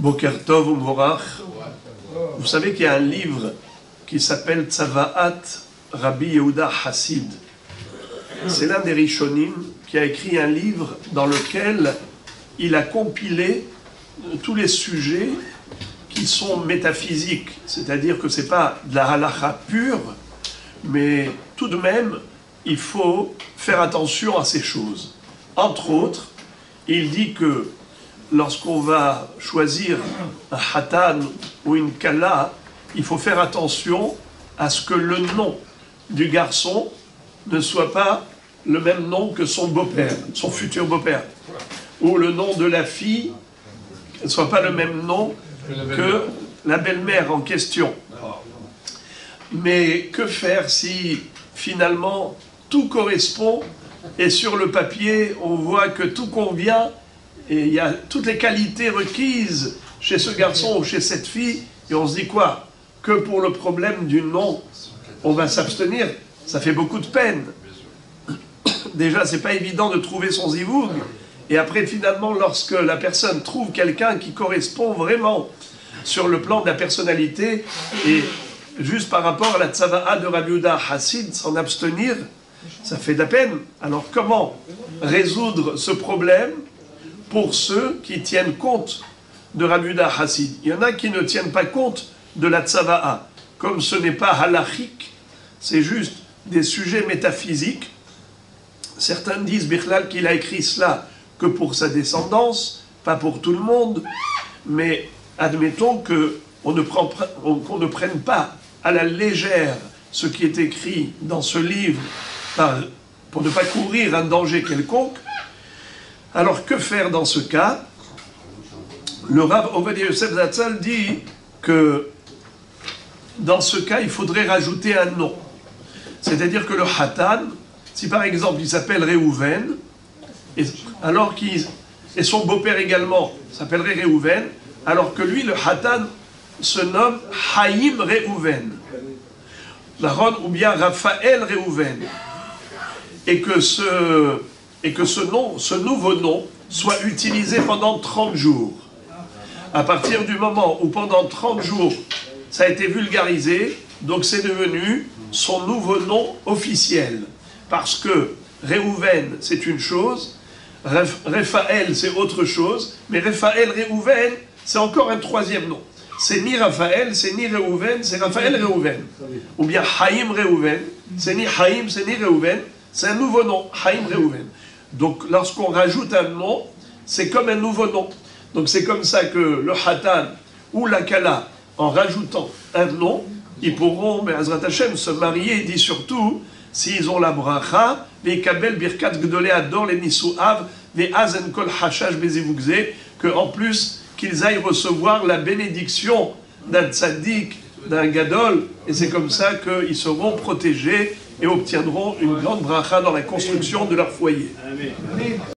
Boker Tov Umvorach. Vous savez qu'il y a un livre qui s'appelle Tzavaat Rabbi Yehuda Hassid. C'est l'un des Rishonim qui a écrit un livre dans lequel il a compilé tous les sujets qui sont métaphysiques, c'est-à-dire que ce n'est pas de la halakha pure, mais tout de même, il faut faire attention à ces choses. Entre autres, il dit que lorsqu'on va choisir un hatan ou une kala, il faut faire attention à ce que le nom du garçon ne soit pas le même nom que son beau-père, son futur beau-père, ou le nom de la fille ne soit pas le même nom que la belle-mère en question. Mais que faire si finalement tout correspond et sur le papier on voit que tout convient et il y a toutes les qualités requises chez ce garçon ou chez cette fille et on se dit quoi? Que pour le problème du nom on va s'abstenir? Ça fait beaucoup de peine. Déjà c'est pas évident de trouver son zivoug et après finalement lorsque la personne trouve quelqu'un qui correspond vraiment sur le plan de la personnalité et juste par rapport à la tzava'a de Rabbi Yehuda Hassid, s'en abstenir, ça fait de la peine. Alors comment résoudre ce problème pour ceux qui tiennent compte de Rabbi Yehuda Hassid? Il y en a qui ne tiennent pas compte de la tzava'a. Comme ce n'est pas halachique, c'est juste des sujets métaphysiques. Certains disent Bichlal qu'il a écrit cela que pour sa descendance, pas pour tout le monde, mais admettons qu'on ne prenne pas à la légère ce qui est écrit dans ce livre pour ne pas courir un danger quelconque. Alors que faire dans ce cas? Le Rav Ovadia Yosef Zatzal dit que dans ce cas il faudrait rajouter un nom. C'est-à-dire que le Hatan, si par exemple il s'appelle Réhouven, et son beau-père également s'appellerait Réhouven, alors que lui, le Hatan, se nomme Haïm Réhouven, ou bien Raphaël Réhouven, et que ce nouveau nom soit utilisé pendant 30 jours. À partir du moment où pendant 30 jours, ça a été vulgarisé, donc c'est devenu son nouveau nom officiel. Parce que Réhouven, c'est une chose, Raphaël, c'est autre chose, mais Raphaël Réhouven, c'est encore un troisième nom. C'est ni Raphaël, c'est ni Réhouven, c'est Raphaël Réhouven. Ou bien Haïm Réhouven, c'est ni Haïm, c'est ni Réhouven, c'est un nouveau nom, Haïm Réhouven. Donc lorsqu'on rajoute un nom, c'est comme un nouveau nom. Donc c'est comme ça que le Hatan ou la Kala, en rajoutant un nom, ils pourront, mais Azrat Hashem, se marier, il dit surtout, s'ils ont la bracha, les kabel birkat gdolé ador les nisuav, les azen kol hashash bezivugze, que en plus qu'ils aillent recevoir la bénédiction d'un tzaddik, d'un gadol, et c'est comme ça qu'ils seront protégés et obtiendront une grande bracha dans la construction de leur foyer. Amen.